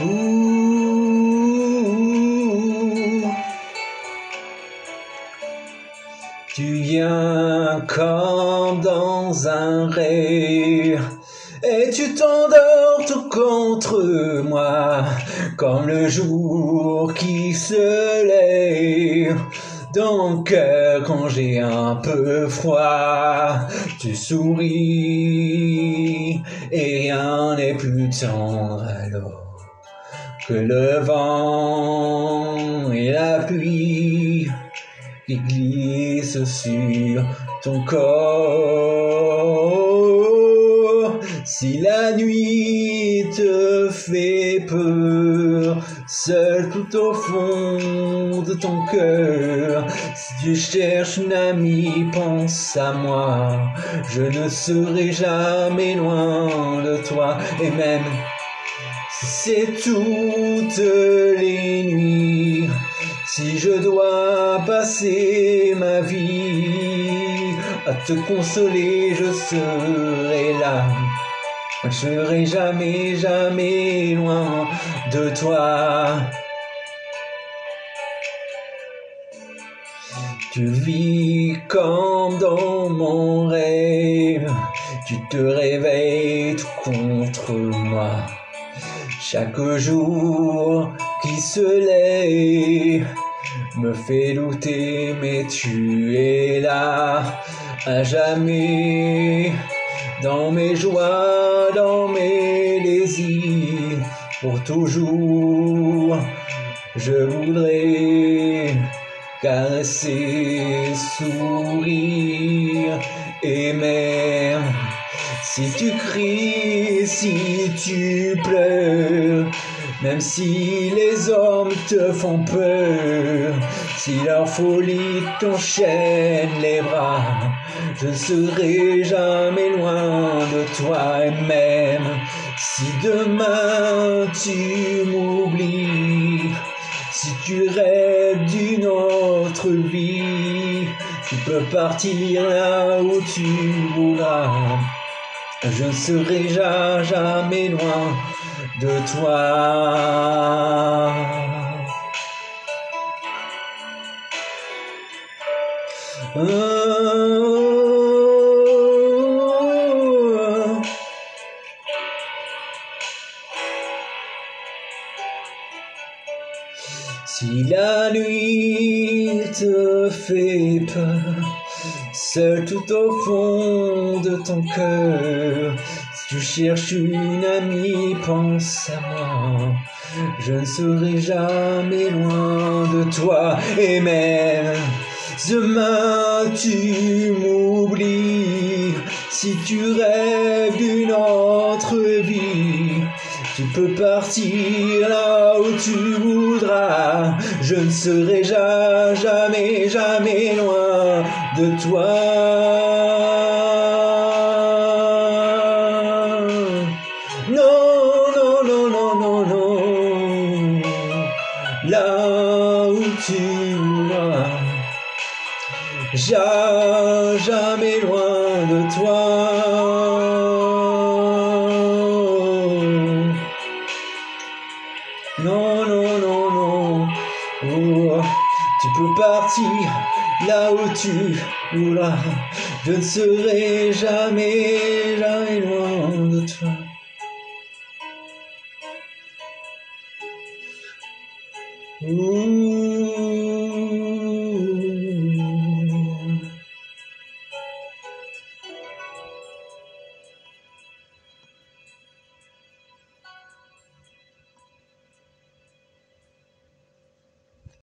Ouh, tu viens comme dans un rêve et tu t'endors tout contre moi, comme le jour qui se lève dans mon cœur quand j'ai un peu froid. Tu souris et rien n'est plus tendre alors que le vent et la pluie qui glissent sur ton corps. Si la nuit te fait peur, seul tout au fond de ton cœur, si tu cherches une amie, pense à moi. Je ne serai jamais loin de toi, et même si c'est toutes les nuits, si je dois passer ma vie à te consoler, je serai là. Je serai jamais, jamais loin de toi. Tu vis comme dans mon rêve, tu te réveilles tout contre moi. Chaque jour qui se lève me fait douter, mais tu es là à jamais. Dans mes joies, dans mes désirs, pour toujours, je voudrais caresser, sourire, et même si tu cries, si tu pleures, même si les hommes te font peur, si leur folie t'enchaîne les bras, je ne serai jamais loin de toi. Et même si demain tu m'oublies, si tu rêves d'une autre vie, tu peux partir là où tu voudras. Je ne serai jamais loin de toi. Si la nuit te fait peur, seul tout au fond de ton cœur, si tu cherches une amie, pense à moi. Je ne serai jamais loin de toi, et même demain tu m'oublies, si tu rêves d'une autre vie, tu peux partir là où tu voudras. Je ne serai jamais, jamais loin de toi. Non, non, non, non, non, non. Là où tu voudras. Jamais loin de toi. Non, non, non, non, oh, tu peux partir là où tu voudras. Je ne serai jamais, jamais loin de toi. Ouh.